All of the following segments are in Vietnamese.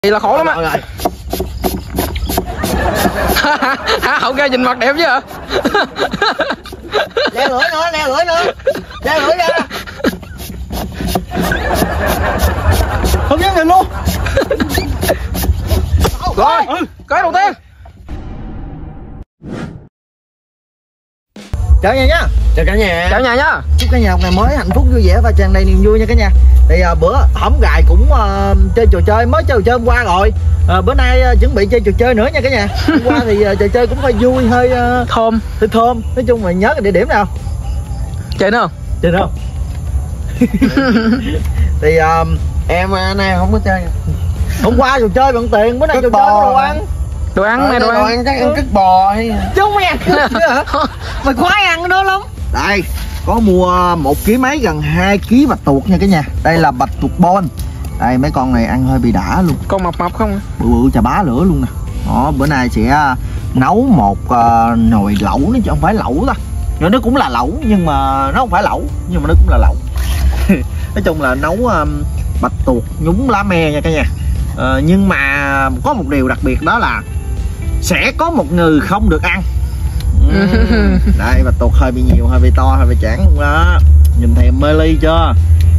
Thì là khổ lắm á. Hậu ra nhìn mặt đẹp chứ hả? Leo lưỡi nữa, leo lưỡi nữa. Leo lưỡi ra. Không dám nhìn luôn. Rồi, cái đầu tiên. Chào nhà nhá. Chào cả nhà. Chào nhà nhá. Chúc cả nhà một ngày mới hạnh phúc vui vẻ và tràn đầy niềm vui nha cả nhà. Thì bữa hổm gài cũng chơi trò chơi, mới chơi trò chơi hôm qua rồi. Bữa nay chuẩn bị chơi trò chơi nữa nha cả nhà. Hôm qua thì trò chơi cũng hơi vui, hơi thơm. Hơi thơm. Nói chung là nhớ cái địa điểm nào. Chơi nữa không? Chơi nữa không? Thì em nay không có chơi. Hôm qua trò chơi bằng tiền, bữa nay trò chơi có đồ ăn. Đồ ăn này, đồ ăn chắc ăn cứt bò hay chứ không ăn cứt nữa hả? Mày khoái ăn cái đó lắm. Đây, có mua 1 kg mấy, gần 2 kg bạch tuộc nha cả nhà. Đây là bạch tuộc bon. Đây mấy con này ăn hơi bị đã luôn. Con mập mập không? Bự bự chà bá lửa luôn nè. Đó, bữa nay sẽ nấu một nồi lẩu, nó chứ không phải lẩu ta. Nó cũng là lẩu nhưng mà nó không phải lẩu, nhưng mà nó cũng là lẩu. Nói chung là nấu bạch tuộc nhúng lá me nha cả nhà. Nhưng mà có một điều đặc biệt đó là sẽ có một người không được ăn. Đây bạch tuộc hơi bị nhiều, hơi bị to, hơi bị chản luôn đó. Nhìn thèm mê ly chưa?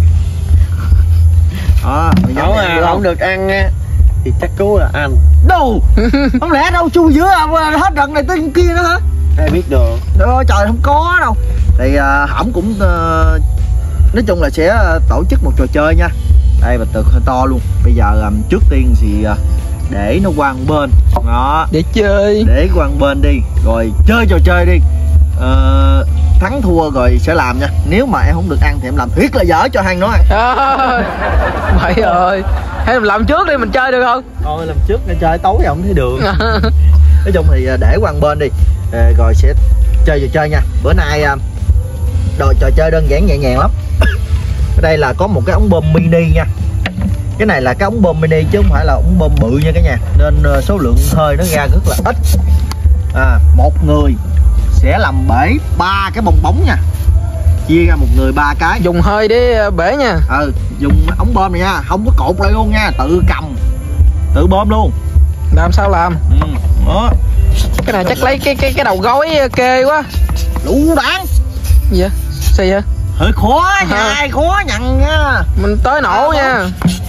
Nếu mà không được ăn á thì chắc cứu là ăn. Đâu? Không lẽ đâu chui giữa hết rần này tới kia nữa hả? Ai biết được. Ôi trời, không có đâu. Thì hổng cũng nói chung là sẽ tổ chức một trò chơi nha. Đây bạch tuộc hơi to luôn. Bây giờ trước tiên thì để nó qua một bên đó, để chơi, để qua một bên đi rồi chơi trò chơi đi. Thắng thua rồi sẽ làm nha. Nếu mà em không được ăn thì em làm thiệt là dở cho Hằng nó ăn. Vậy rồi, hay làm trước đi mình chơi được không? Thôi làm trước để chơi tối không thấy đường. Nói chung thì để qua một bên đi rồi sẽ chơi trò chơi nha. Bữa nay đồ trò chơi đơn giản nhẹ nhàng lắm. Ở đây là có một cái ống bơm mini nha. Cái này là cái ống bơm mini chứ không phải là ống bơm bự nha cả nhà, nên số lượng hơi nó ra rất là ít. Một người sẽ làm bể 3 cái bong bóng nha, chia ra một người 3 cái. Dùng hơi để bể nha. Dùng ống bơm này nha, không có cột lại luôn nha, tự cầm tự bơm luôn. Làm sao làm? Đó. Cái này chắc lấy cái đầu gối kê quá. Lũ đáng. Gì vậy? Sao vậy? Hơi khó nha, khó nhận nha. Mình tới nổ nha.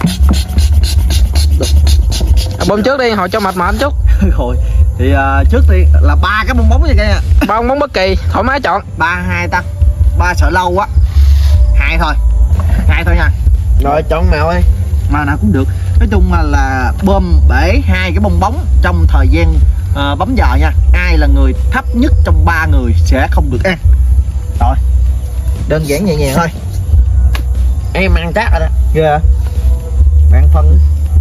Bơm trước đi, hồi cho mệt mệt chút. Rồi thì trước tiên là 3 cái bong bóng vậy cả nhà. 3 bong bóng bất kỳ, thoải mái chọn. 3 2 ta. 3 sợ lâu quá. 2 thôi. 2 thôi nha. Rồi chọn màu đi. Màu nào cũng được. Nói chung là bơm bể 2 cái bong bóng trong thời gian bấm giờ nha. Ai là người thấp nhất trong 3 người sẽ không được ăn. Rồi. Đơn giản nhẹ nhàng thôi. Em ăn chắc rồi đó. Ghê. Bạn phân.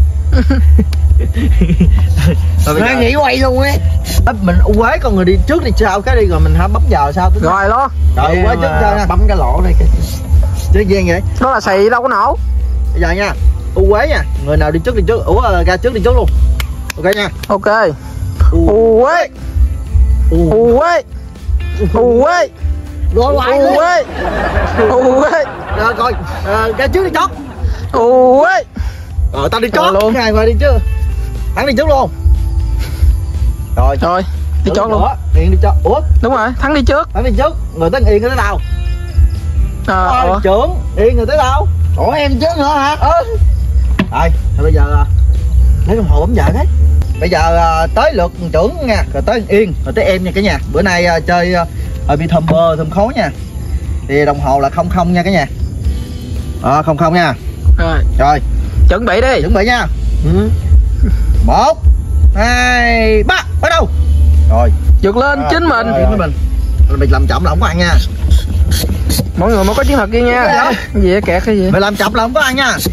Nó nghĩ quay luôn ấy. Mình quế con người đi trước đi sau cái đi rồi mình bấm giờ sao tính. Rồi đó. Rồi quế trước chơi nha. Bấm cái lỗ này. Chứ gian vậy. Đó là xì đâu có nổ. Bây giờ nha. Quế nha. Người nào đi trước đi trước. Ra trước đi trước luôn. Ok nha. Ok. Quế. Quế. Quế. Rồi lại đi. Quế. Quế. Rồi coi. Ra trước đi chót. Quế. Rồi tao đi chót luôn. Hai qua đi chứ. Thắng đi trước luôn. Rồi. Rồi, đi chót luôn. Yên đi chót. Ủa? Đúng rồi, Thắng đi trước. Thắng đi trước. Người tới Yên tới đâu? Trưởng. Yên người tới đâu? Ủa em trước nữa hả? Rồi, bây giờ lấy đồng hồ bấm giờ đấy. Bây giờ tới lượt trưởng nha, rồi tới Yên, rồi tới em nha cả nhà. Bữa nay chơi hơi bị thơm bơ, thơm khối nha. Thì đồng hồ là 00 nha cả nhà. 00 nha. Rồi. Chuẩn bị đi. Chuẩn bị nha. 1 2 3 bắt đầu. Rồi. Vượt lên chính mình. Mày làm chậm là không có ăn nha. Mọi người mới có chiến thuật kia nha. Cái gì vậy, kẹt cái gì? Mày làm chậm là không có ăn nha.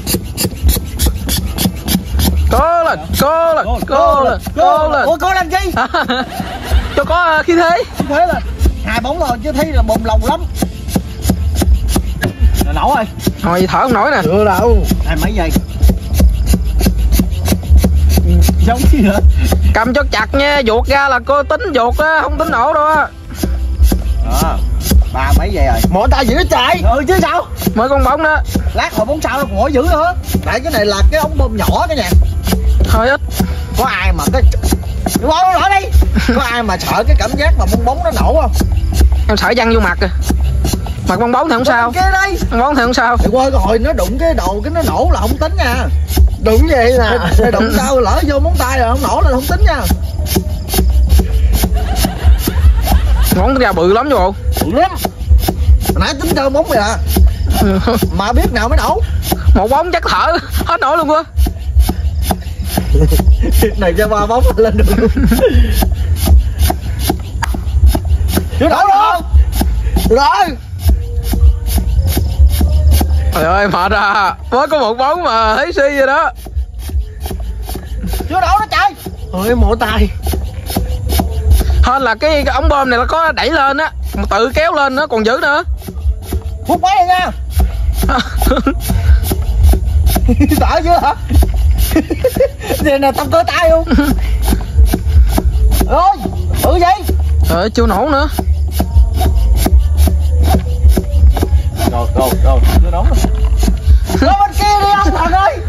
Cố lên, cố lên, cố lên, cố lên. Ủa cố lên chi? Cho có khí thế. Thế là 2 bóng rồi chứ thấy là bồn lòng lắm. Rồi nổ rồi. Hồi thở không nổi nè. Chưa đâu. Mấy giây. Giống gì nữa. Cầm cho chặt nha, vuột ra là cô tính vuột á, không tính nổ đâu á. 3 mấy giây rồi. Mỗi tay gì nó chạy. Chứ sao? Mới con bóng đó. Lát hồi bóng sau nó còn hỏi dữ nữa. Tại cái này là cái ống bơm nhỏ cả nhà. Hơi ít. Có ai mà cái nổ đi. Có ai mà sợ cái cảm giác mà bong bóng nó nổ không? Em sợ văng vô mặt kìa. Mặt bong bóng thì không sao. Cái đây. Bong bóng thì không sao. Thì qua hồi nó đụng cái đầu cái nó nổ là không tính nha. Đúng vậy nè. Thì đụng sao lỡ vô móng tay rồi không nổ là không tính nha. Ngón ra bự lắm chứ bộ. Bự lắm. Nãy tính chơi bóng rồi à. Mà biết nào mới nổ. Một bóng chắc thở hết nổi luôn quá. Này cho 3 bóng lên được luôn. Chưa nổ luôn. Rồi. Trời ơi mệt à. Mới có một bóng mà thấy suy vậy đó. Chưa nổ nó chạy. Ôi mổ tay. Hơn là cái ống bơm này nó có đẩy lên á, mà tự kéo lên nó còn dữ nữa. Hút máy rồi nha. Sợ chưa hả? Này nè tao cơ tay luôn. Ôi bự gì? Trời chưa nổ nữa. Rồi chưa nổ nữa. Qua bên kia đi ông thằng ơi.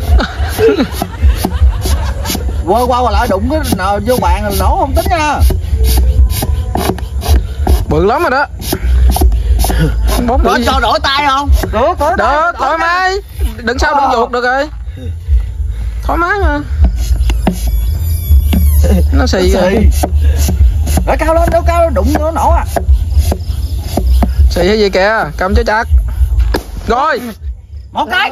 Qua lại đụng cái nào vô bạn là nổ không tính nha. Bự lắm rồi đó. Bóng Có bự cho đổi tay không? Được thoải mái. Đừng sao đừng ruột được rồi. Thoải mái nha. Nó xì rồi. Rồi cao lên đâu cao đụng nó nổ à. Xì hay gì kìa, cầm cho chặt. Rồi. Một cái.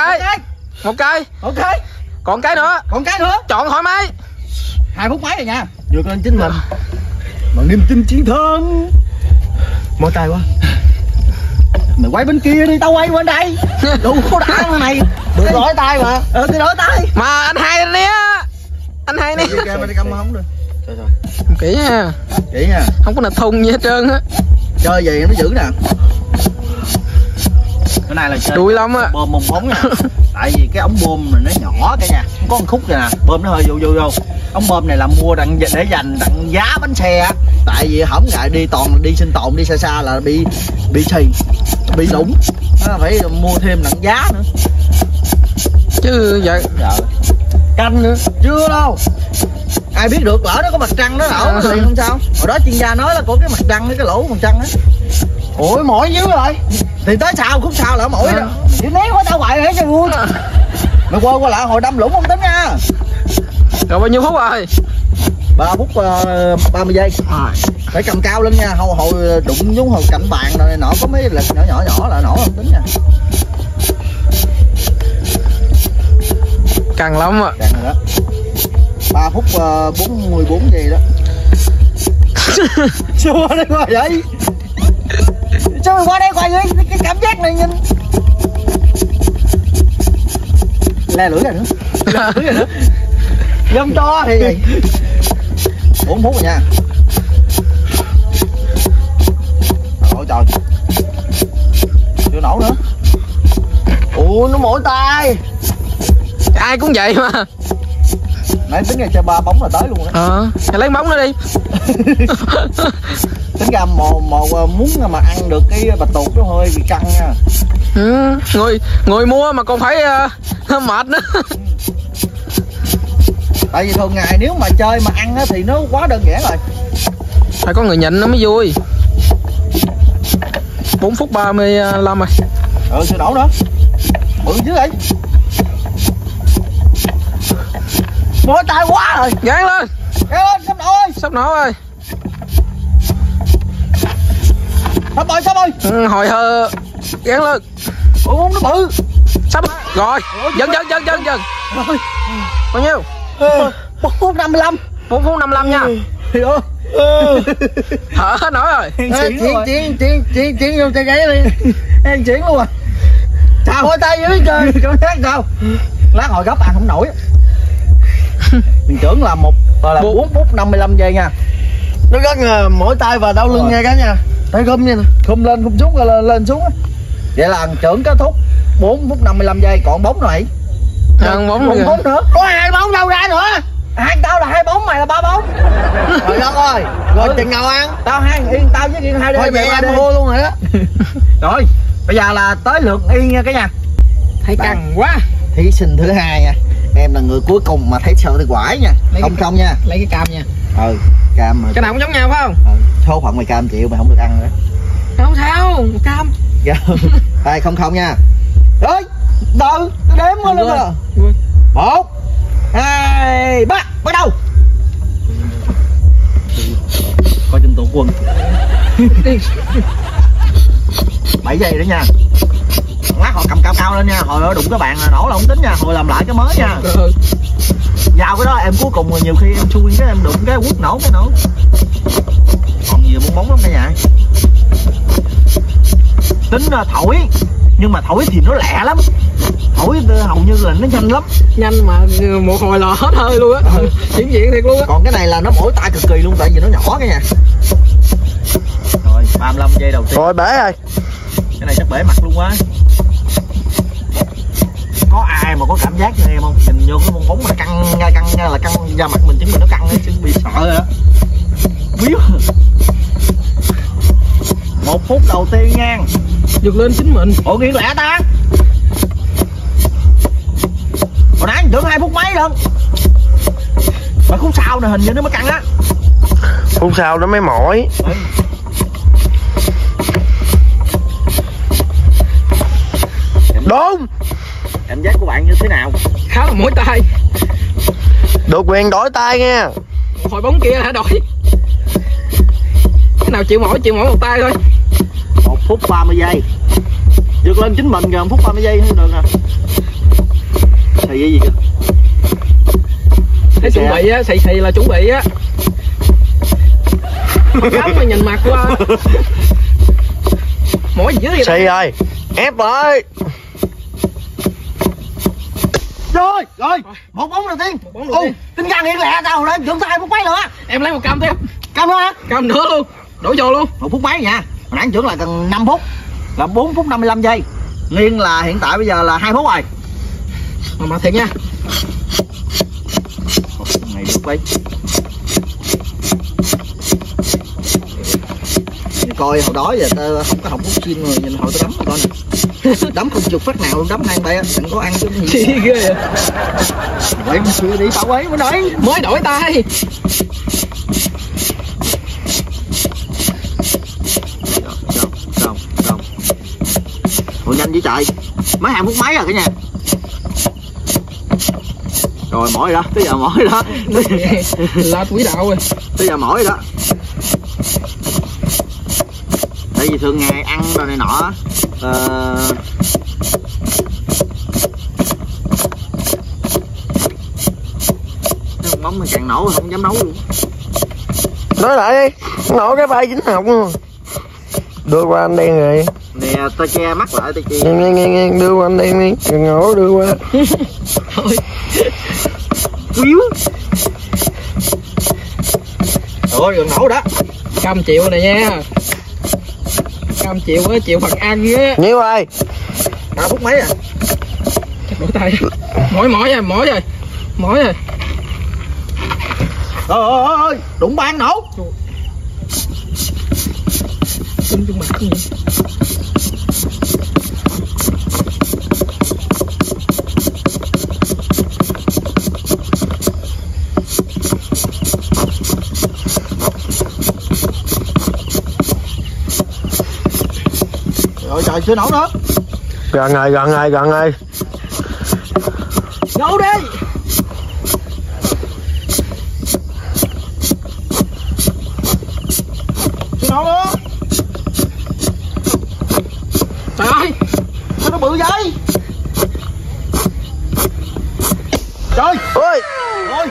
Còn cái nữa. Chọn thoải mái. 2 phút mấy rồi nha. Vượt lên chính mình. Bằng niềm tin chiến thắng. Mổ tay quá. Mày quay bên kia đi, tao quay bên đây. Đủ có đã này. Được đổi tay mà. Tôi đổi tay. Mà anh hai nè. Anh hai nè. Mày cầm không được. Trời. Kỹ nha. Kỹ nha. Không có nịch thun gì hết trơn á. Chơi gì nó giữ nè. Cái này là chơi đuôi lắm á. Bơm bong bóng nha. Tại vì cái ống bơm này nó nhỏ cả nhà, không có một khúc kìa nè, bơm nó hơi vô. Ống bơm này là mua để dành đặng giá bánh xe á. Tại vì hổng ngại đi sinh tồn đi xa là bị xì, bị lủng, nó phải mua thêm đặng giá nữa. Chứ vậy. Canh nữa chưa đâu. Ai biết được lỡ nó có mặt trăng nó nổ thì không sao. Hồi đó chuyên gia nói là có cái mặt trăng cái lỗ mặt trăng á. Ủa mỏi dữ rồi. Thì tới sau khúc sau là mỏi đó. Chỉ né quá tao hoài hết cho vui. Mày qua lại hồi đâm lũng không tính nha. Rồi bao nhiêu phút rồi? 3 phút 30 giây. Phải cầm cao lên nha. Hồi đụng xuống hồi cạnh bàn này nọ có mấy lực nhỏ là nổ không tính nha. Căng lắm ạ. Căng rồi đó. 3 phút 44 giây đó. Sao qua đây qua vậy? Sao mày qua đây qua vậy? Cái cảm giác này nhìn le lưỡi rồi nữa. Dông cho thì gì? 4 phút rồi nha. Ôi trời. Chưa nổ nữa. Ủa nó mổ tay. Ai cũng vậy mà. Nãy tính ra chơi 3 bóng là tới luôn đó. Lấy bóng nó đi. Tính ra muốn mà ăn được cái bạch tuộc nó hơi bị căng nha. Người mua mà còn phải mệt nữa. Tại vì thường ngày nếu mà chơi mà ăn á thì nó quá đơn giản rồi. Phải có người nhịn nó mới vui. 4 phút 35 rồi. Chưa nổ nữa. Bự chứ vậy. Mỏi tay quá rồi. Gán lên. Sắp nổ ơi. Sắp nổ rồi. Sắp ơi. Hồi hơ. Gán lên. Ủa nó bự. Sắp rồi. Dần. Bao nhiêu? 1 phút 55. 4 phút 55 nha. Thở hết nổi rồi. Chuyển vô tay giấy đi. Em chuyển luôn à. Sao mỏi tay dưới trời. Cảm giác sao? Lát hồi gấp ăn không nổi. Mình tưởng là 4 phút 55 giây nha. Nó rất là mỏi tay và đau lưng nha cả nhà. Tay khum nha nè. Khum lên khum xuống rồi lên xuống á. Vậy là trưởng kết thúc 4 phút 55 giây còn bóng rồi. Bóng nữa. Có 2 bóng đâu ra nữa. Hai tao là 2 bóng, mày là 3 bóng. Trời đất ơi. Rồi chừng nào ăn? Tao Yên tao với Yên 2 đêm. Thôi vậy em mua luôn rồi đó. Rồi, bây giờ là tới lượt Yên nha cả nhà. Thấy căng quá. Thí sinh thứ 2 nha. Em là người cuối cùng mà thấy sao thì quải nha. Không nha. Lấy cái cam nha. Cam mà. Cái nào cũng giống nhau phải không? Số phận mày cam chịu, mày không được ăn nữa. Không sao, cam. Đây không nha. Rồi, từ đếm lên rồi. 1 2 3 bắt đầu. Coi chừng tụ quân. 7 giây nữa nha. Lát họ cầm cao lên nha, hồi đó đụng cái bạn là nổ là không tính nha, hồi làm lại cái mới nha. Vào cái đó em cuối cùng nhiều khi em xui cái em đụng cái quất nổ cái nổ. Còn nhiều bong bóng lắm cả nhà. Tính thổi, nhưng mà thổi thì nó lẹ lắm. Thổi hầu như là nó nhanh lắm. Nhanh mà một hồi là hết hơi luôn á. Chuyển diện thiệt luôn á. Còn cái này là nó mỏi tay cực kỳ luôn, tại vì nó nhỏ cái nha. Rồi 35 giây đầu tiên. Rồi bể rồi. Cái này chắc bể mặt luôn quá. Có ai mà có cảm giác như em không? Nhìn vô cái bong bóng mà căng là căng da mặt mình, chứng minh nó căng ấy, chứ bị sợ rồi đó. Biếu. 1 phút đầu tiên nha. Vượt lên chính mình. Ủa nghiêng lẹ ta. Hồi nãy tưởng 2 phút mấy lần. Mà khúc sau này hình như nó mới căng á. Khúc sau nó mới mỏi. Đúng. Cảm giác của bạn như thế nào? Khá là mỏi tay. Được quyền đổi tay nha. Một hồi bóng kia hả đổi. Cái nào chịu mỏi một tay thôi. 1 phút 30 giây. Vượt lên chính mình kìa, 1 phút 30 giây không được nè. Thì cái gì kìa? Thấy chuẩn bị á, xì là chuẩn bị á. Cắm mà nhìn mặt qua. Mỏi gì dưới vậy? Xì rồi. Ép lại. Rồi, một bóng đầu tiên. Tính ra nghiêng lẹ tao lên tưởng 2 phút mấy nữa. Em lấy một cam thêm. Cam nữa hả? Cam nữa luôn. Đổ vô luôn. 1 phút mấy nha. Hồi nãy tưởng là cần 5 phút. Là 4 phút 55 giây. Nghiêng là hiện tại bây giờ là 2 phút rồi. Mà thiệt nha. Này được đấy. Coi hồi đó giờ tao không có học bút chim rồi, nhìn hồi tao đấm mà con nè. Đấm không chụp phát nào luôn, đấm hai tay đừng có ăn chứ cái gì. Ghê vậy. Vậy mà xưa đi tao ấy mới đổi. Mới đổi tay. Xong. Ủa nhanh với trời. Mới 2 phút mấy rồi cả nhà. Rồi mỏi rồi đó, tới giờ mỏi rồi đó. Là quỹ đạo rồi. Tới giờ mỏi rồi đó. Tại vì thường ngày ăn rồi này nọ móng mà càng nổ không dám nấu luôn. Nói lại đi. Nổ cái vai dính học. Đưa qua anh đen rồi. Nè tao che mắt lại tao che. Nghe. Đưa qua anh đen đi. Đừng nổ đưa qua. Thôi. Quýu. Rồi đừng nổ đó. Cam chịu này nha. Cam chịu á, chịu phần ăn á. Nhiêu ơi. 3 phút mấy à? Chắc đổi tay. Mỏi rồi. Ôi, đụng bàn nổ. Chung mặt cái gì? Rồi trời chưa nổ nữa. Gần rồi. Nổ đi. Chưa nổ nữa. Trời ơi, sao nó bự vậy? Trời Ôi. ơi.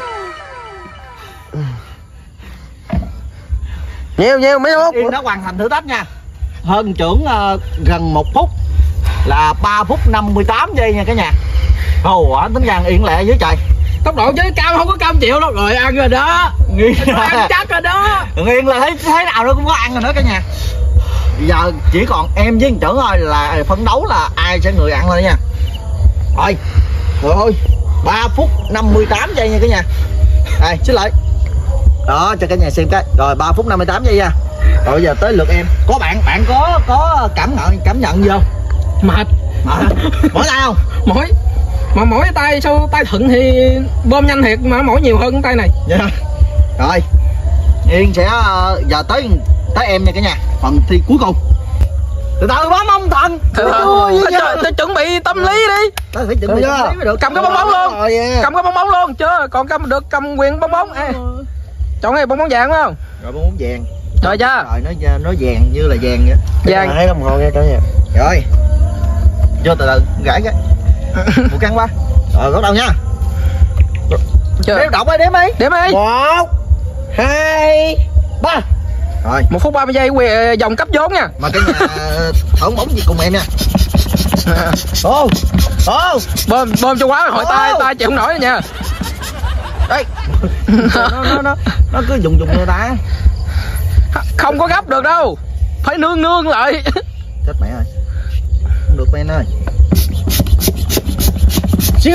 Nhiều mấy phút. Yên đã hoàn thành thử thách nha. Hơn trưởng gần 1 phút. Là 3 phút 58 giây nha cả nhà. Ồ, tính ra Yên lẹ dưới trời. tốc độ chứ cam không có cam chịu đâu. Rồi ăn rồi đó. Ăn chắc rồi đó. Yên là thấy thế nào nó cũng có ăn rồi đó cả nhà. Bây giờ chỉ còn em với trưởng thôi là phấn đấu là ai sẽ người ăn thôi nha. Rồi. Rồi 3 phút 58 giây nha cả nhà. Đây, xin lỗi. Đó cho cả nhà xem cái. Rồi 3 phút 58 giây nha. Rồi bây giờ tới lượt em. Có bạn có cảm nhận gì không? Mệt. Mỏi tay không? Mỏi. Mà mỗi tay sau tay thuận thì bơm nhanh thiệt, mà mỗi nhiều hơn tay này. Dạ. Rồi Yên sẽ giờ tới em nha cả nhà, phần thi cuối cùng. Từ từ bấm ông Thần. Tôi chuẩn bị tâm lý đi. Tôi phải chuẩn bị tâm lý mới được. Cầm cái bong bóng luôn. Cầm cái bong bóng luôn chưa, còn cầm quyền bong bóng. Chọn cái bong bóng vàng phải không? Rồi bong bóng vàng. Rồi chưa? Rồi nó vàng như là vàng vậy. Vàng. Thấy đồng hồ nha cả nhà. Rồi. Vô từ từ gãi cái. Một căng qua. Rồi bắt đầu nha. Đếm động ơi, đếm đi. Đếm đi. 1 2 3. Rồi 1 phút 30 giây vòng cấp vốn nha. mà cái nhà thở bóng gì cùng em nha. Ô Bơm cho quá hỏi tay chịu không nổi nha. Đây. nó cứ dùng người ta. Không có gấp được đâu, phải nương lại. Chết mẹ ơi, không được men ơi. Siêu.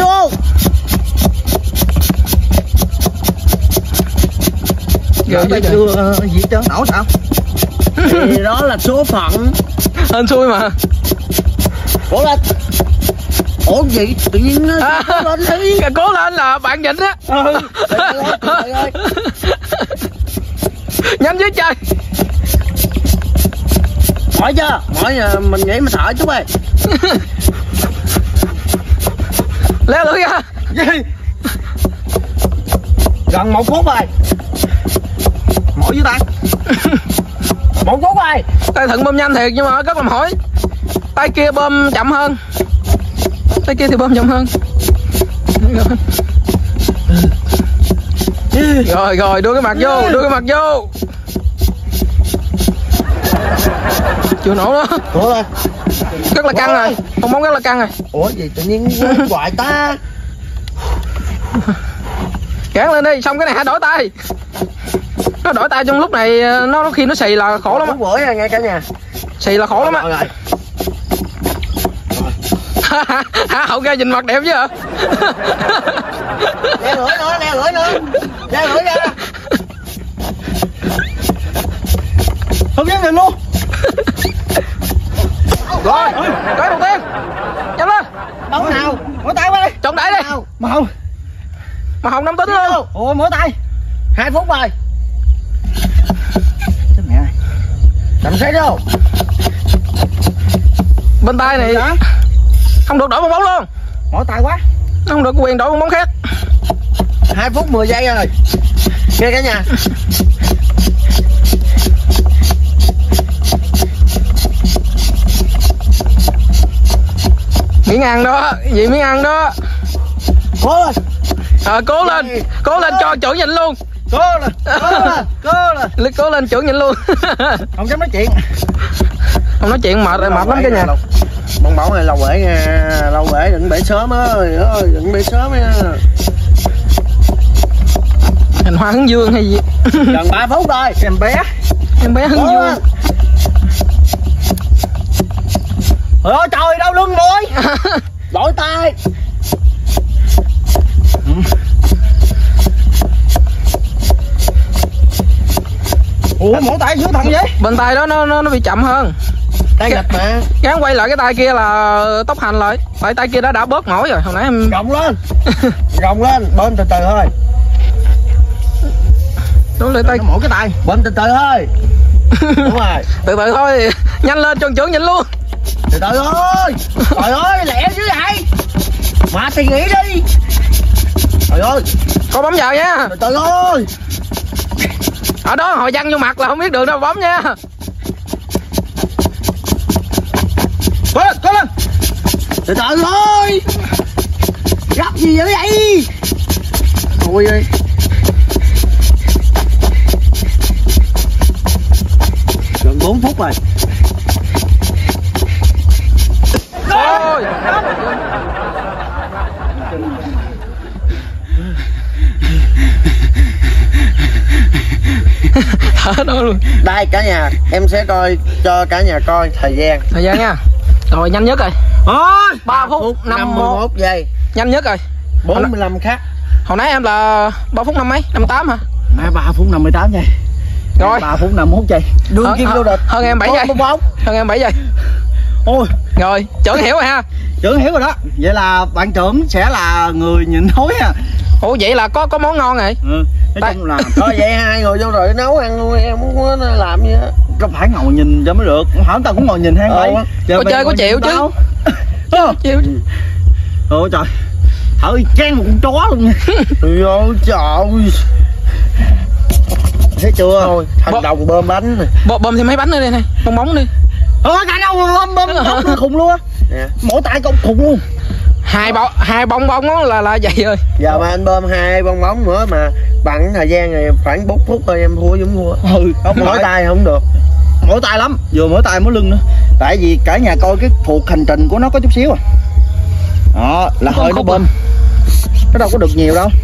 Giờ tay chưa gì chứ nổ sao? Thì đó là số phận. Hên xui mà. Cố lên. Ủa gì tự nhiên nó cố lên đi. Cố lên là bạn nhịn á. Trời ơi. Nhanh với trời. Mỏi chưa? Mỏi mình nghĩ mình thở chút ơi. Leo lưỡi ra. Gần 1 phút rồi. Mỏi với tay. 1 phút rồi. Tay thận bơm nhanh thiệt nhưng mà rất là mỏi. Tay kia bơm chậm hơn. Tay kia thì bơm chậm hơn. Rồi đưa cái mặt vô, chưa nổ đó. Cố lên. Rất là căng rồi, bong bóng rất là căng rồi. Ủa gì tự nhiên hoài ta. Gán lên đi, xong cái này hãy đổi tay. Nó đổi tay trong lúc này nó khi nó xì là khổ lắm á. Bữa rồi nghe cả nhà. Xì là khổ lắm á. Rồi. Hả, hậu ra nhìn mặt đẹp chứ hả? Leo lưỡi ra. Không dám nhìn luôn. Rồi, cái đầu tiên. Nhanh lên. Bóng nào? Mỗi tay qua đi. Trọng đẩy đi. Mà Hồng 5 tính luôn. Ủa mỗi tay. 2 phút rồi. Chết mẹ ơi. Làm sao đâu? Bên tay này không được đổi bong bóng luôn. Mỗi tay quá. Không được quyền đổi bong bóng khác. 2 phút 10 giây rồi. Nghe cả nhà. Miếng ăn đó, gì miếng ăn đó. Cố lên. Cố lên cho trưởng nhìn luôn. Cố lên Trưởng nhìn luôn. Không dám nói chuyện. Không nói chuyện mệt rồi, mệt lắm cả nhà. Bong bóng này lâu bể nha, lâu bể đừng bể sớm á, đừng bể sớm nha. Hình hoa hướng dương hay gì? Gần 3 phút rồi. Em bé hướng dương. Trời ơi trời, đau lưng rồi. Đổi tay. Ủa mỗi tay dưới thằng vậy? Bên tay đó nó bị chậm hơn. Tay gạch mà. Gắn quay lại cái tay kia là tốc hành lại. Tại tay kia đã bớt mỏi rồi, hồi nãy em Gồng lên. Gồng lên, bơm từ từ thôi. đúng lại tay. Mỗi cái tay. Bơm từ từ thôi. Đúng rồi. Từ từ thôi, nhanh lên cho trưởng nhìn luôn. Từ từ thôi. Trời ơi lẹ chứ vậy. Mà thì nghĩ đi. Trời ơi. Coi bấm vào nha. Từ từ thôi. Ở đó hồi văng vô mặt là không biết đường đâu bấm nha. Cố lên. Từ từ thôi. Gấp gì vậy vậy? Thôi đi. Gần 4 phút rồi. Thôi. Thở đâu luôn. Đây cả nhà, em sẽ coi cho cả nhà coi thời gian nha. Rồi nhanh nhất rồi. 3 phút 51 giây. Nhanh nhất rồi. 45 khác. Hồi nãy em là 3 phút 5 mấy? 58 hả? Nãy 3 phút 58 giây. Rồi 3 phút 51 giây. Đương kim vô địch. Hơn em 7 giây. Hơn em 7 giây. Ôi Rồi trưởng hiểu rồi ha. trưởng hiểu rồi đó. Vậy là bạn trưởng sẽ là người nhịn thối ha. Ủa vậy là có món ngon rồi. Nói chung là Thôi vậy hai người vô rồi nấu ăn luôn, em không có làm gì hết. có phải ngồi nhìn cho mới được. Hỏi tao cũng ngồi nhìn hang vậy. Có chơi có chịu chứ. Chịu chứ. Ôi trời, thở chán một con chó luôn nha. Ôi trời, Thấy chưa? thôi thành đồng bơm bánh này. Bơm thêm mấy bánh nữa đây này, bong bóng đi. Cả đâu bơm khùng luôn á. Mỗi tay công khùng luôn. Hai bong bóng là vậy rồi. Giờ mà anh bơm 2 bong bóng nữa mà bằng thời gian này khoảng 4 phút thôi em thua giống thua. Không Mỗi tay không được. Mỗi tay lắm, vừa mỗi tay mỗi lưng nữa. Tại vì cả nhà coi cái cuộc hành trình của nó có chút xíu à. Đó là hơi nó bơm. Nó đâu có được nhiều đâu.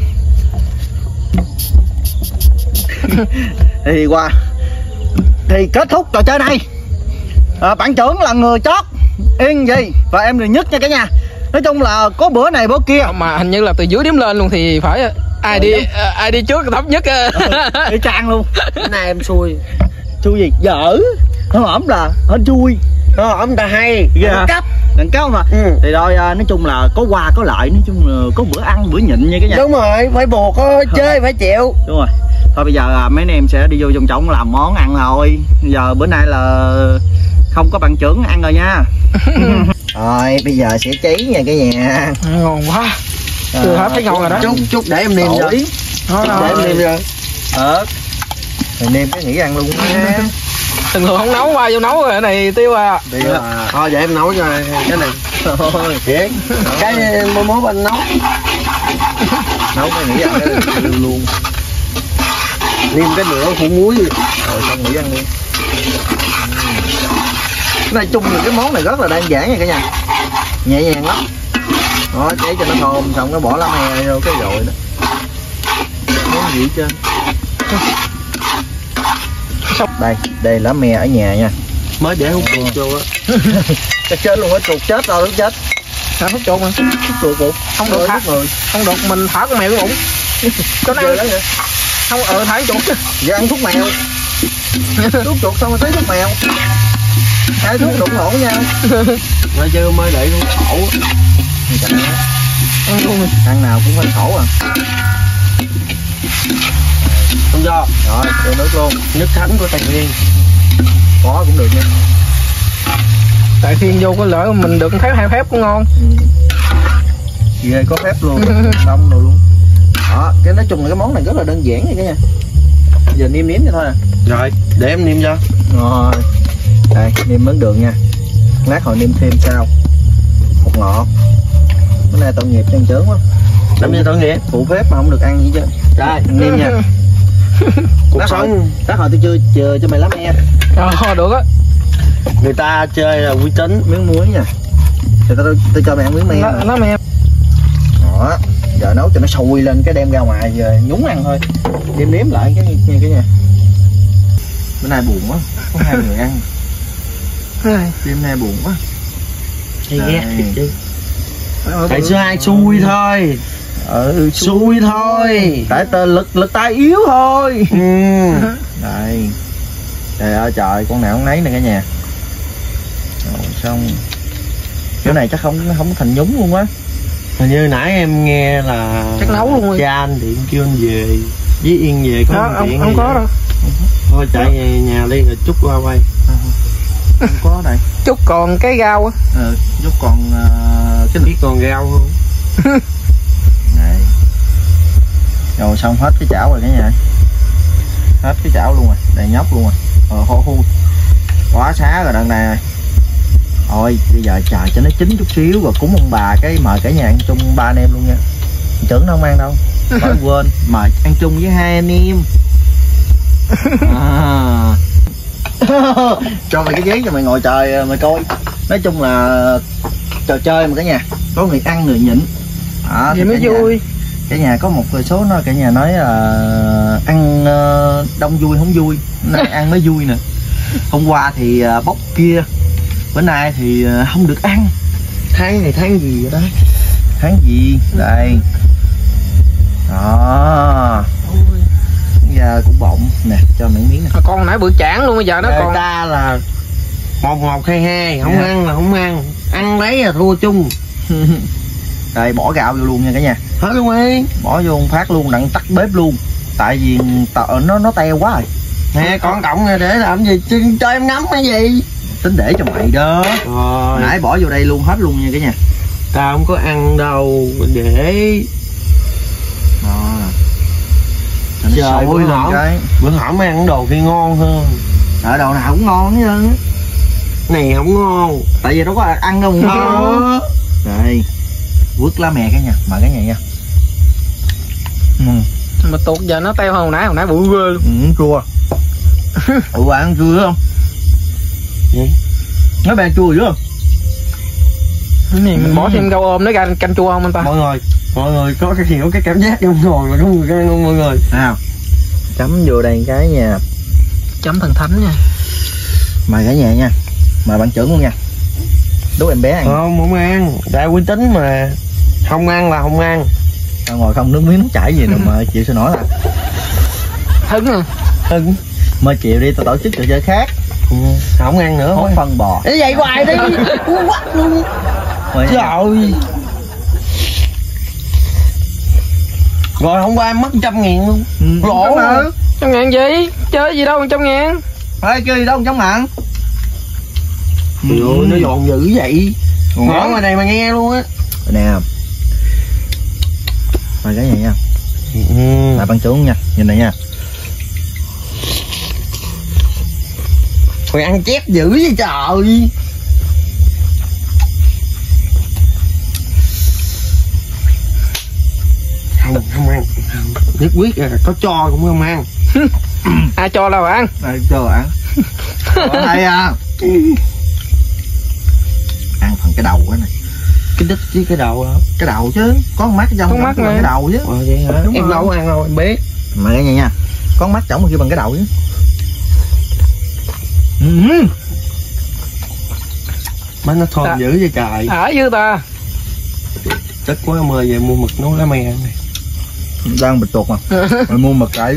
Thì kết thúc trò chơi này. Bạn trưởng là người chót yên gì và em người nhất nha cả nhà. Nói chung là có bữa này bữa kia mà hình như là từ dưới đếm lên luôn thì phải ai đi trước thấp nhất. Y chang luôn. Cái này em xui. Xui gì? Dở. Nó ẩm là hên xui. Ông ta hay đẳng cấp. Đẳng cấp mà. Thì thôi nói chung là có qua có lại, nói chung là có bữa ăn bữa nhịn nha cả nhà. Đúng rồi, phải buộc có chơi phải chịu. Đúng rồi. Thôi bây giờ mấy anh em sẽ đi vô trong trọng làm món ăn thôi. Bây giờ bữa nay là không có bạn trưởng ăn rồi nha. Rồi bây giờ sẽ cháy nha cả nhà. Ngon quá. Chưa hết thấy ngon rồi đó. Chút để em nêm cho. Để em nêm cho. Rồi nêm cái nghĩ ăn luôn nha. Thường không nấu qua vô nấu rồi cái này tiêu à. Thôi vậy em nấu cho cái này. Thôi Thiệt. Cái mốt anh nấu. Nấu cái nghĩ ăn cái luôn. Nêm cái nữa hủ muối. Rồi xong nghĩ ăn luôn. Nói chung là cái món này rất là đơn giản nha cả nhà. Nhẹ nhàng lắm. Đó, cháy cho nó thơm xong cái bỏ lá me vô cái rồi đó. Món gì trên. Đây lá me ở nhà nha. Mới để hút chuột vô á. Chắc chết luôn á, chuột chết rồi, đúng chết. Sao hút chuột mà? Hút chuột không được thả người. Không được, mình thả con mèo cái bụng. Cho nó ăn. Không thả chuột. Giờ ăn thuốc mèo. Thuốc chuột xong rồi tới thuốc mèo. Hai thuốc đụng lộn nha. Rồi chứ mới để luôn khổ. Ăn nào cũng phải khổ à. Không cho. Rồi, đưa nước luôn. Nước thánh của Tài Nguyên. Có cũng được nha. Tại phiên vô có lỡ mình được thấy hai phép cũng ngon. Ghê có phép luôn. Đông rồi luôn. Đó, cái nói chung là cái món này rất là đơn giản nha cả nhà. Giờ nêm cho thôi à. Rồi, để em nêm cho. Rồi. Đây, nêm mớn đường nha. Lát hồi nêm thêm sao. Bột ngọt. Bữa nay tội nghiệp chân chớn quá. Làm gì tội nghiệp? Phụ phép mà không được ăn gì chứ. Đây, nêm nha. Cuộc sống. Lát hồi tôi chưa cho mày lá me. Được á. Người ta chơi là uy tín. Miếng muối nha. Thì tôi cho mày ăn miếng me. Lá me. Đó. Giờ nấu cho nó sùi lên cái đem ra ngoài giờ nhúng ăn thôi. Nếm lại cái nha. Bữa nay buồn quá, có 2 người ăn. Đêm nay buồn quá. Thì ghét đi. Tại xưa ai xui thôi. Xui thôi. Tại lực tay yếu thôi. Đây. Trời ơi trời, con nào không nấy nè cả nhà. Rồi xong. Kiểu này chắc không có thành nhúng luôn á. Hình như nãy em nghe là chắc nấu luôn rồi. Cha anh điện kêu anh về với Yên về có điện không có đâu. Thôi chạy về nhà đi rồi Trúc qua quay. Không có đây. Trúc còn cái rau á. Trúc còn cái biết còn rau không? Này. Rồi xong hết cái chảo rồi cả nhà. Hết cái chảo luôn rồi, đầy nhóc luôn rồi. Hô. Quá xá rồi đợt này. Thôi bây giờ chờ cho nó chín chút xíu rồi cúng ông bà cái mời cả nhà ăn chung 3 anh em luôn nha. Trưởng nó không ăn đâu. Phải quên mời ăn chung với 2 anh em. Cho mày cái ghế cho mày ngồi trời mày coi. Nói chung là trò chơi mà cả nhà, có người ăn người nhịn. Vậy mới vui. Cả nhà có một số nó cả nhà nói là ăn đông vui không vui, nay ăn mới vui nè. Hôm qua thì bốc kia, bữa nay thì không được ăn. Tháng này tháng gì vậy đó? Tháng gì? Đây. Đó. Giờ cũng bọng nè, cho miếng nè. Con nãy bự chản luôn, bây giờ nó người còn ta là 1-1 2-2, không ăn là không ăn, ăn lấy là thua chung. Rồi bỏ gạo vô luôn nha cả nhà. Hết luôn đi. Bỏ vô một phát luôn, đặng tắt bếp luôn. Tại vì nó teo quá rồi. Nè con cộng này để làm gì, cho em ngắm cái gì. Tính để cho mày đó. Rồi. Nãy bỏ vô đây luôn hết luôn nha cả nhà. Tao không có ăn đâu, để. Trời bữa hổm mới ăn đồ kia ngon hơn. Ở đồ nào cũng ngon chứ. Này không ngon. Tại vì đâu có ăn đâu ngon. Đây quất lá mè cả nhà, mời cả nhà nha. Mà tuột giờ nó teo hơn hồi nãy bự ghê luôn. Chua. Bạn ăn chua không? Gì? Nói bạn chua dữ không? Cái này mình bỏ thêm rau ôm để canh chua không anh ta? Mọi người có cái hiểu cái cảm giác trong ngồi mà có người ăn không mọi người? Nào. Chấm vô đây cái nha. Chấm thần thánh nha. Mời cả nhà nha. Mời bạn trưởng luôn nha. Đố em bé ăn. Không ăn. Đại uy tín mà. Không ăn là không ăn. Tao ngồi không nước miếng nó chảy gì đâu mà chịu sao nổi à. Hứng à. Hứng. Mới chịu đi, tao tổ chức trò chơi khác. Không ăn nữa. Món phân bò. Để vậy hoài đi. Quắt luôn. Trời ơi. Rồi hôm qua em mất 100.000 luôn. Lỗ hả? 100.000 gì? Chơi gì đâu 100.000. Phải chơi gì đâu 100.000. Ôi nó giòn dữ vậy. Ngõ ngoài này mà nghe luôn á. Nè. Mời cái này nha. Lại bằng trưởng nha. Nhìn này nha. Mày ăn chép dữ vậy trời. Không ăn. Nhất quyết là có cho cũng không ăn. Ai cho đâu ăn? Ai cho ăn. Ở đây à. Ăn phần cái đầu cái này. Cái đít với cái đầu hả? Cái đầu chứ. Có con mắt trong con mắt cái đầu chứ. Vậy hả? Đúng em đâu có ăn đâu em biết. Mời cả nhà nha. Con mắt chổng kia bằng cái đầu chứ. Má nó thơm dữ vậy trời. Ở dư ta. Chắc quá mời về mua mực nấu lá mè này. Đang bịch tuột mà. Rồi mua mực lại.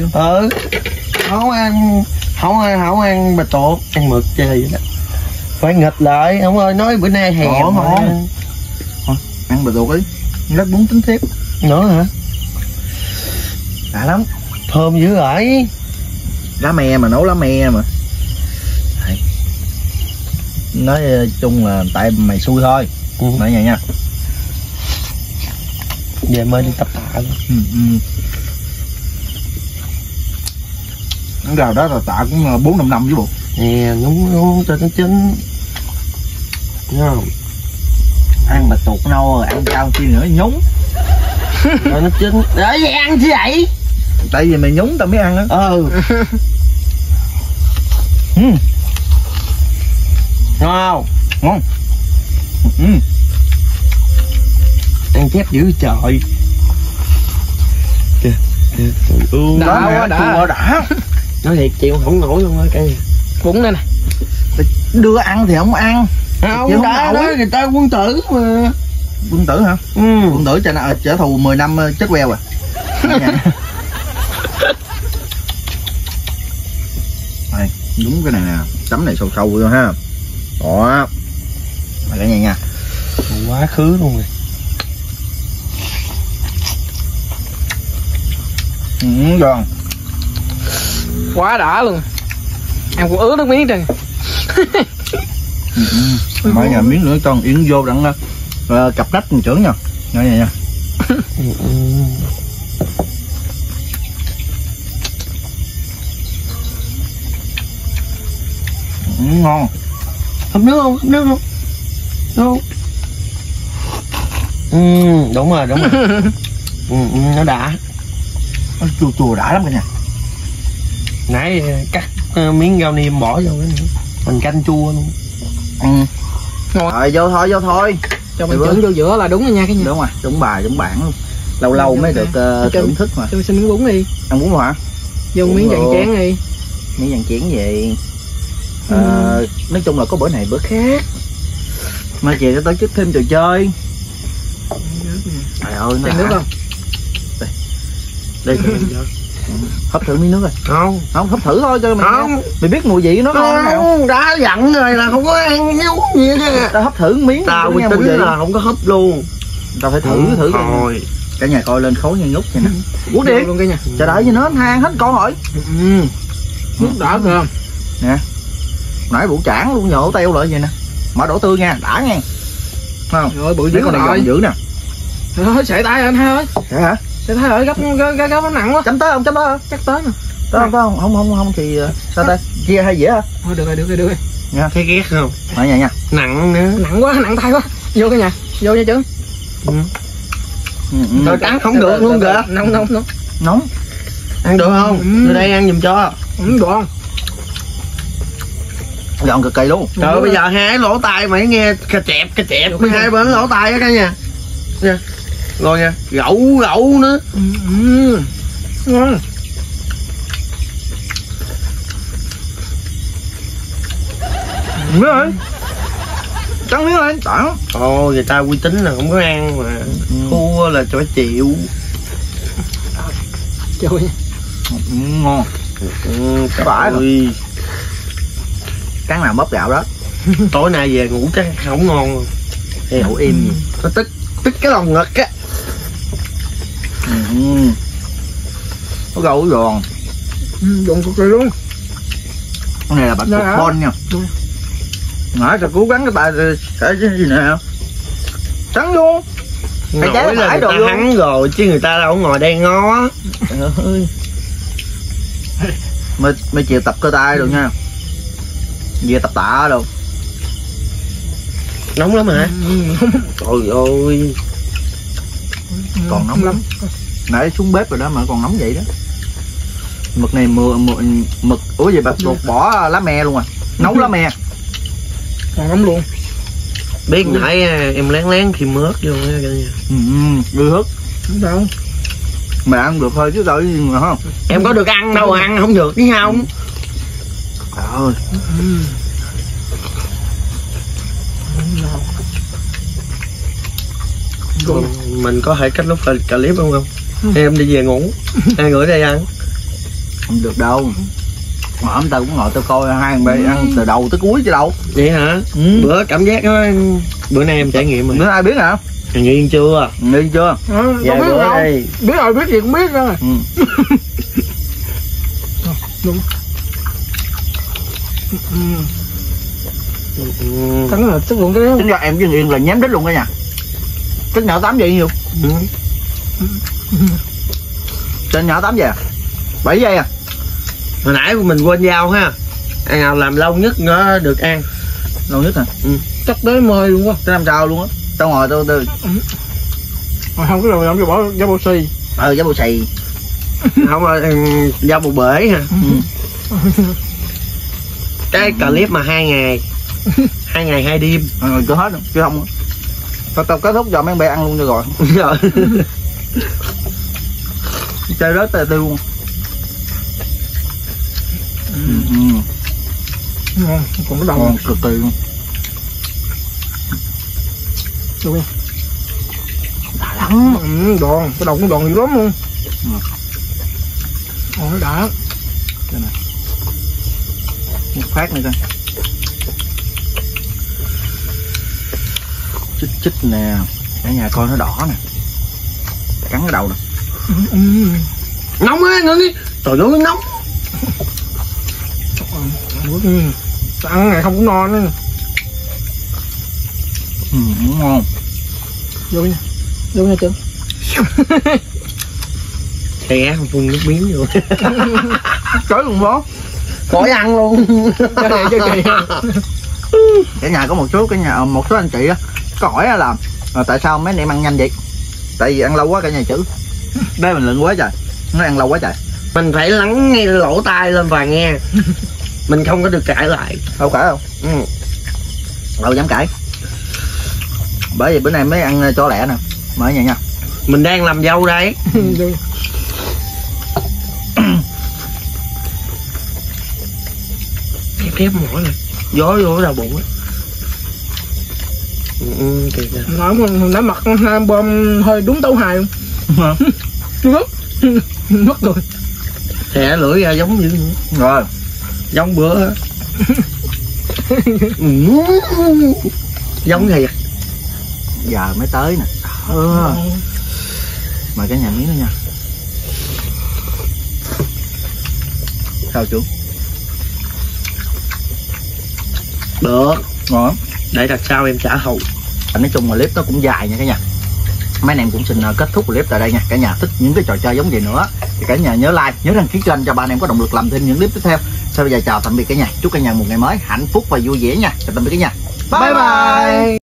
Không ăn bịch tuột, ăn mực chơi vậy đó. Phải nghịch lại, ông ơi nói bữa nay hè ngon. Ăn bịch tuột đi. Rất muốn tính tiếp. Nữa hả? Đã lắm. Thơm dữ vậy. Lá me mà nấu lá me mà. Nói chung là tại mày xui thôi. Mày nhà nha. Về mới đi tập tạ luôn. Cái gào đó là tạ cũng 4-5 năm chứ bộ. Nè nhúng cho nó chín. Đúng không? Ăn bạch tuột nâu rồi ăn cao chi nữa nhúng. Rồi nó chín. Để vậy ăn chứ vậy? Tại vì mày nhúng tao mới ăn á. Ngon không? Ngon. Ăn chép dữ trời. Kìa. Đã. Nói thiệt chịu không nổi luôn á cả nhà. Cũng đây nè. Đưa ăn thì không ăn. Không đã đó, người ta quân tử mà. Quân tử hả? Quân tử trả thù 10 năm chết queo à. Đây, đúng cái này nè, chấm này sâu sâu vô ha. Đó. Mày cả nhà nha. Quá khứ luôn rồi. Giòn. Quá đã luôn. Em cũng ứa nước miếng trời. Mấy nhà miếng nữa con yến vô đặng cặp nách con trưởng nha. Nghe nha. Ngon. Hấp nước không? Hấp nước không? Đúng. Đúng rồi. Nó đã. Nó chua đã lắm cả nhà. Nãy cắt miếng rau niêm bỏ vô cái nữa. Mình canh chua luôn. Rồi vô thôi. Cho mình chưởng vô giữa là đúng rồi nha cái nhà. Đúng rồi, đúng bài, đúng bản luôn. Lâu mới được thưởng thức mà. Cho mình xin miếng bún đi. Ăn bún hả? Vô miếng dàn chén đi. Miếng dàn chén gì? Nói chung là có bữa này bữa khác. Mai chị sẽ tổ chức thêm trò chơi. Trời ơi, nó nước không? Đây hấp thử miếng nước rồi. Không hấp thử thôi cho mày không. Mày biết mùi vị nó ngon nào. Đã dặn rồi là không có ăn nấu gì hết. Tao hấp thử miếng. Tao uy tín là không có hấp luôn. Tao phải thử thôi. Cả nhà coi lên khối như ngút vậy nè. Uống đi luôn cả nhà. Chờ đợi cho nó than hết con hỏi. Nước đỏ kìa. Nè. Nãy bụ chảng luôn nhổ teo lại vậy nè. Mở đổ tươi nha, đã nha. Không? Rồi bự dữ con này gọn dữ nè. Thôi sợi tay anh hai ơi. Vậy hả? Sợi tay ơi gấp nó nặng quá. Chấm tới không? Chấm tới không? Chắc tới nè. Tới không? Không thì sao đây? Chia hay dĩa hả? Thôi được rồi. Nha. Thấy ghét không? Mở nhà nha. Nặng nữa. Nặng quá, nặng tay quá. Vô cả nhà. Vô nha chứ. Rồi cắn không được luôn kìa. Nóng. Ăn được không? Từ đây ăn giùm cho. Được không? Gọn cực kỳ luôn. Trời bây giờ hai lỗ tai mày nghe cà chẹp hai bên lỗ tai á cả nhà. Nha. Rồi nha, gậu nữa. Ngon. Miếng ơi. Cắn miếng lên, tặng. Ồ, người ta uy tín là không có ăn mà. Thua là phải chịu. Trời. Ngon. Phải rồi. Cắn nào bóp gạo đó. Tối nay về ngủ chắc không ngon rồi. Ngủ im gì. Nó tức cái lòng ngực á. Có gấu giòn. Giòn cực kỳ luôn. Con này là bạch tuộc bon nha. Nãy tao cố gắng cái bài cái gì nè. Trắng luôn. Phải trái là người ta hắn rồi chứ người ta đâu có ngồi đây ngó. Mày chịu tập cơ tay rồi nha. Về tập tạ đâu. Nóng lắm hả? Trời ơi. Còn nóng lắm. Nãy xuống bếp rồi đó mà còn nóng vậy đó. Mực này mực ủa vậy bà tuột bỏ lá me luôn à. Nấu lá me. Còn lắm luôn. Biết nãy em lén khi mớt vô nha cả nhà. Đưa hức. Không sao. Mày ăn được thôi chứ đâu gì mà không. Em có được ăn đâu, ăn không được chứ không. Trời ơi. Mình có thể kết thúc clip không? Em đi về ngủ. Hai người đây ăn. Không được đâu. Hôm tao cũng ngồi tao coi hai người ăn từ đầu tới cuối chứ đâu. Vậy hả? Bữa cảm giác đó, bữa nay em trải nghiệm rồi. Bữa ai biết hả? Nghiền chưa? Nghiền chưa? Dạ biết đâu. Đây. Biết rồi, biết gì cũng biết rồi. Cắn là chất lượng cái đó. Tính ra em với Yên là nhém đít luôn đó nha. Cái nhỏ 8 giây nhiêu? Trên nhỏ 8 giây à? 7 giây à? Hồi nãy mình quên dao ha. Ăn nào làm lâu nhất nó được ăn. Lâu nhất hả? Chắc tới 10 luôn quá. Tới 5 sao luôn á. Tao ngồi tao không có làm cho bỏ giá bộ xì. Giá bộ xì. Không dao bầu bể hả? Cái clip mà 2 ngày 2 ngày 2 đêm cho hết chứ không. Tao kết thúc cho mấy bé ăn luôn cho rồi. Chơi rớt tay tiêu luôn. Ngon, còn cái đầu ngon cực kỳ luôn. Được đã lắm. Đòn, cái đầu cũng đòn dữ lắm luôn. Nó đã. Đây nè. Một phát nữa coi. Chích nè. Cả nhà coi nó đỏ nè. Cắn cái đầu nè. Nóng á nữa đi. Trời ơi nóng. Ăn này không cũng no nữa. Ngon. Vô nha chứ. Té không phun nước miếng vô. Trời luôn bó. Khỏi ăn luôn. Chơi kỳ. Cả nhà có một số anh chị á có hỏi là tại sao mấy anh em ăn nhanh vậy? Tại vì ăn lâu quá cả nhà chữ. Đây mình lượn quá trời. Nó ăn lâu quá trời. Mình phải lắng nghe lỗ tai lên và nghe. Mình không có được cãi lại. Đâu cãi đâu. Đâu dám cãi. Bởi vì bữa nay mới ăn cho lẹ nè. Mở nhà nha. Mình đang làm dâu đây. Khép mỏi rồi. Gió vô đầu bụng á. Nói mặt hai bom hơi đúng tấu hài không? Chưa Mất rồi. Thè lưỡi ra giống như Rồi giống bữa. Giống thiệt. giờ mới tới nè. Mời cả nhà miếng nữa nha. Sao chú? Được. Ngon. Để đặt sau em trả hầu. Nói chung là clip nó cũng dài nha cả nhà. Mấy anh em cũng xin kết thúc clip tại đây nha. Cả nhà thích những cái trò chơi giống vậy nữa thì cả nhà nhớ like, nhớ đăng ký kênh cho ba anh em có động lực làm thêm những clip tiếp theo. Sau bây giờ chào tạm biệt cả nhà. Chúc cả nhà một ngày mới hạnh phúc và vui vẻ nha. Chào tạm biệt cả nhà. Bye bye.